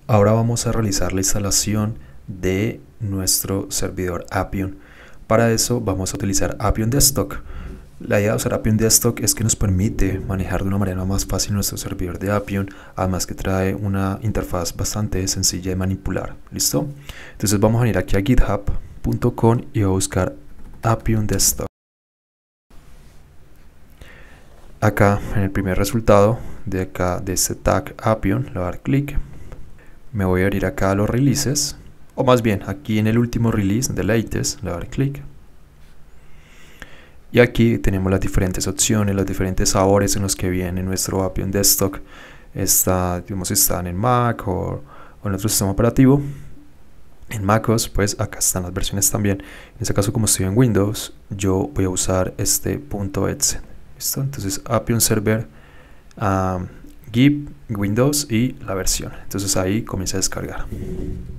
Ahora vamos a realizar la instalación de nuestro servidor Appium. Para eso vamos a utilizar Appium Desktop. La idea de usar Appium Desktop es que nos permite manejar de una manera más fácil nuestro servidor de Appium, además que trae una interfaz bastante sencilla de manipular. ¿Listo? Entonces vamos a ir aquí a github.com y a buscar Appium Desktop. Acá en el primer resultado de este tag Appium le voy a dar clic. Me voy a abrir acá a los releases, o más bien aquí en el último release de latest le voy a dar clic. Y aquí tenemos las diferentes opciones, los diferentes sabores en los que viene nuestro Appium Desktop. Están en Mac o en otro sistema operativo. En MacOS, pues acá están las versiones también. En este caso, como estoy en Windows, yo voy a usar este .exe. ¿Listo? Entonces, Appium Server, GIMP, Windows y la versión. Entonces ahí comienza a descargar.